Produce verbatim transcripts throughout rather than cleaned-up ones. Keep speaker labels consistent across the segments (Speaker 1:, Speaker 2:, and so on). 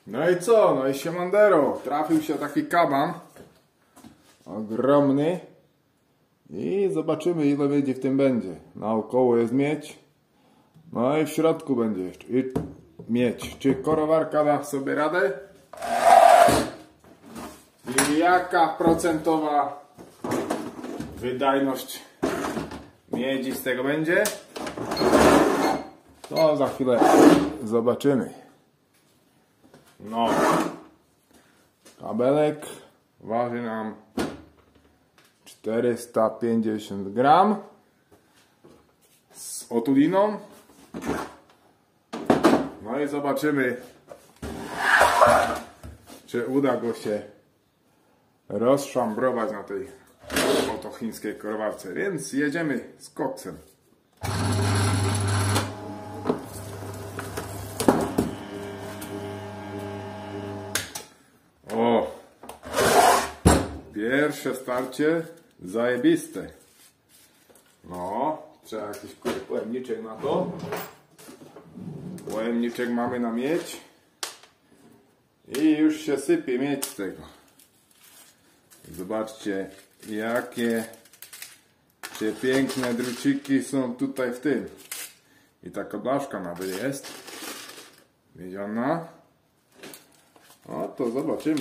Speaker 1: No i co? No i siemandero. Trafił się taki kaban. Ogromny. I zobaczymy, ile wiedzie w tym będzie. Naokoło jest miedź. No i w środku będzie jeszcze i miedź. Czy korowarka da sobie radę? I jaka procentowa wydajność miedzi z tego będzie? To za chwilę zobaczymy. No, kabelek waży nam czterysta pięćdziesiąt gram z otuliną. No i zobaczymy, czy uda go się rozszambrować na tej oto chińskiej korowarce. Więc jedziemy z koksem. O! Pierwsze starcie zajebiste. No, trzeba jakiś pojemniczek na to. Pojemniczek mamy na miedź. I już się sypie miedź z tego. Zobaczcie, jakie przepiękne druciki są tutaj w tym. I taka blaszka nawet jest. Widziana? O, to zobaczymy.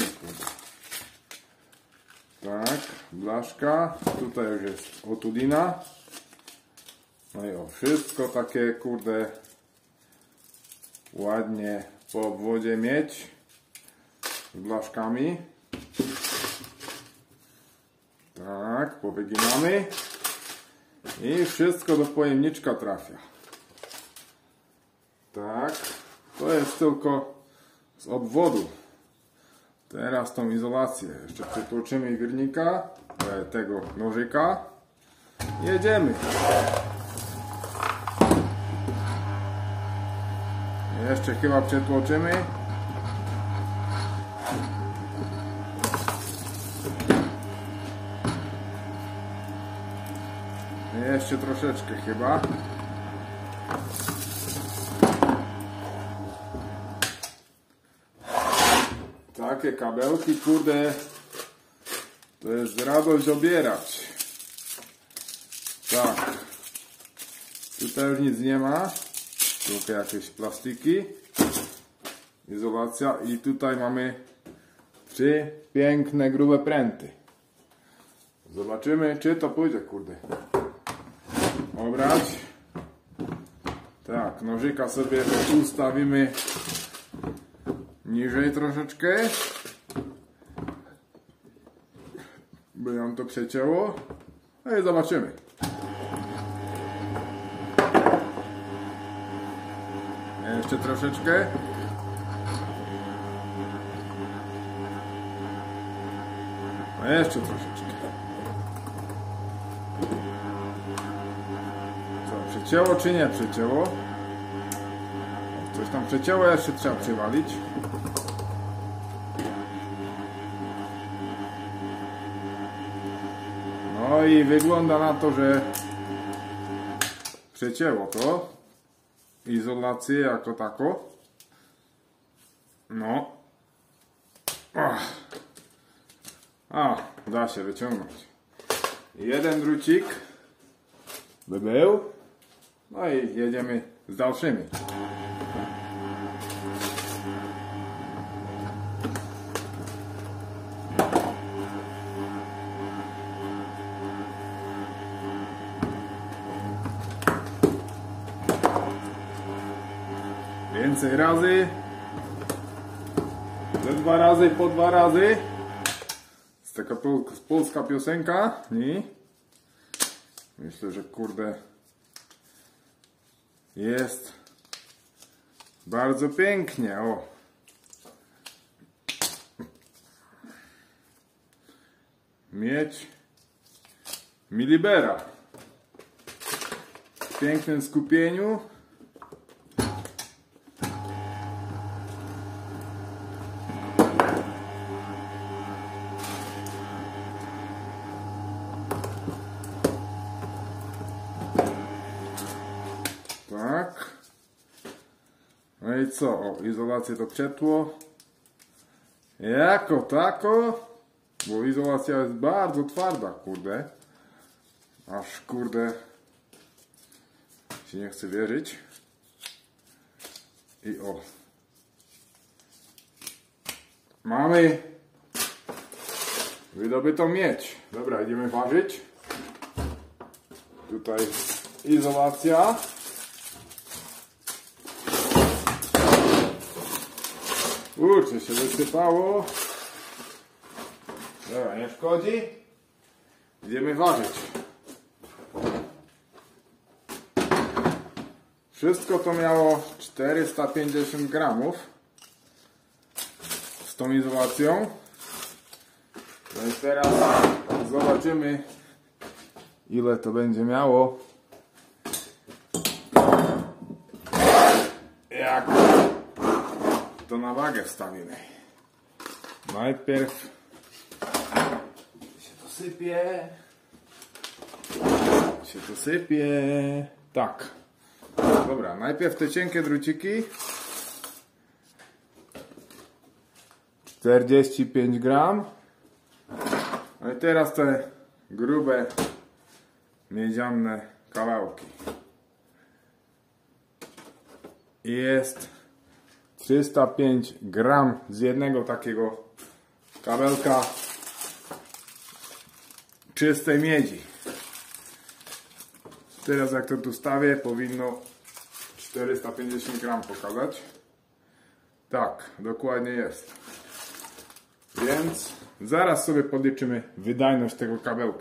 Speaker 1: Tak, blaszka. Tutaj już jest otulina. No i o, wszystko takie, kurde, ładnie po obwodzie mieć z blaszkami. Tak, powyginamy. I wszystko do pojemniczka trafia. Tak, to jest tylko z obwodu. Teraz tą izolację jeszcze przytłoczymy wirnika, tego nożyka. Jedziemy. Jeszcze chyba przetłoczymy. Jeszcze troszeczkę chyba. Takie kabelki, kurde, to jest radość obierać. Tak. Tutaj już nic nie ma. Tylko jakieś plastiki. Izolacja. I tutaj mamy trzy piękne, grube pręty. Zobaczymy, czy to pójdzie, kurde. Obrać. Tak, nożyka sobie ustawimy niżej troszeczkę, by nam to przecięło. No i zobaczymy. Jeszcze troszeczkę. No jeszcze troszeczkę. Co, przecięło czy nie przecięło? Coś tam przecięło, jeszcze trzeba przywalić. No i wygląda na to, że przecięło to. Izolację jako tako. No. Ach. A, da się wyciągnąć. Jeden drucik by był. No i jedziemy z dalszymi. Więcej razy. Ze dwa razy, po dwa razy. Jest taka polska piosenka. I myślę, że kurde jest bardzo pięknie. O. Miedź Milibera. W pięknym skupieniu. Tak. No i co? O, izolację to przetło. jako tako, bo izolacja jest bardzo twarda, kurde. Aż kurde się nie chce wierzyć. I o. Mamy wydobytą miedź. Dobra, idziemy ważyć. Tutaj izolacja. Kurczę, się wysypało. Dobra, nie szkodzi. Idziemy ważyć. Wszystko to miało czterysta pięćdziesiąt gramów z tą izolacją. No i teraz zobaczymy, ile to będzie miało. Jak to na wagę wstawimy. Najpierw się to sypie. Się to sypie. Tak. Dobra, najpierw te cienkie druciki. czterdzieści pięć gram. No i teraz te grube miedziane kawałki. Jest trzysta pięć gram z jednego takiego kabelka czystej miedzi. Teraz jak to tu stawię, powinno czterysta pięćdziesiąt gram pokazać. Tak, dokładnie jest. Więc zaraz sobie podliczymy wydajność tego kabelka.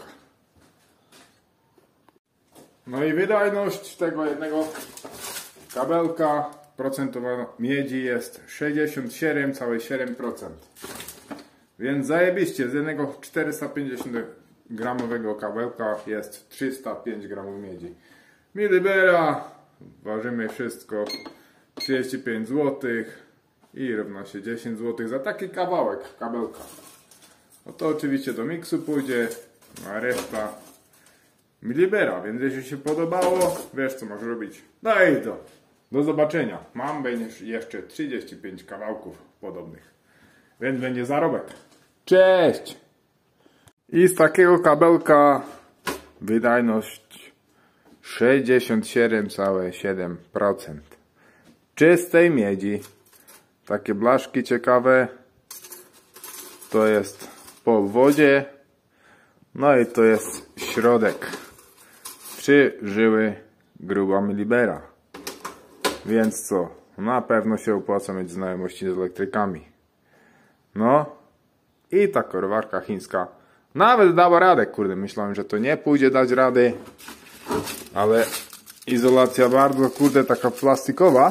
Speaker 1: No i wydajność tego jednego kabelka procentowa miedzi jest sześćdziesiąt siedem przecinek siedem procent. Więc zajebiście, z jednego czterysta pięćdziesiąt gramowego kabelka jest trzysta pięć gramów miedzi. Milibera, ważymy wszystko, trzydzieści pięć złotych i równa się dziesięć złotych za taki kawałek kabelka. No to oczywiście do miksu pójdzie, a reszta Milibera, więc jeśli się podobało, wiesz co masz robić. No i to, do zobaczenia. Mam jeszcze trzydzieści pięć kawałków podobnych, więc będzie zarobek. Cześć! I z takiego kabelka wydajność sześćdziesiąt siedem przecinek siedem procent czystej miedzi. Takie blaszki ciekawe. To jest po wodzie. No i to jest środek. Trzy żyły gruba milibera. Więc co? Na pewno się opłaca mieć znajomości z elektrykami. No. I ta korowarka chińska nawet dała radę. Kurde, myślałem, że to nie pójdzie dać rady. Ale izolacja bardzo, kurde, taka plastikowa.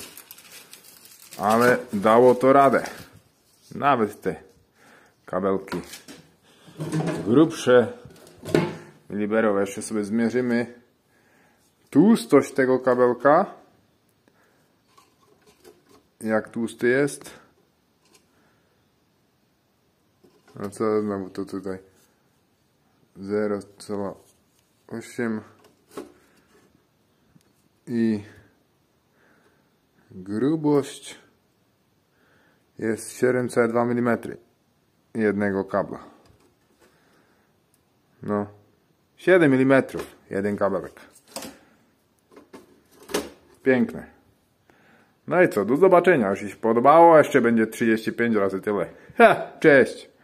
Speaker 1: Ale dało to radę. Nawet te kabelki grubsze, miliberowe. Jeszcze sobie zmierzymy tłustość tego kabelka. Jak tłusty jest. No co znowu to tutaj? zero przecinek osiem i grubość jest siedem przecinek dwa milimetra jednego kabla. No, siedem milimetrów jeden kabelek. Piękne. No i co, do zobaczenia. Jeśli się podobało, jeszcze będzie trzydzieści pięć razy tyle. Ha, cześć!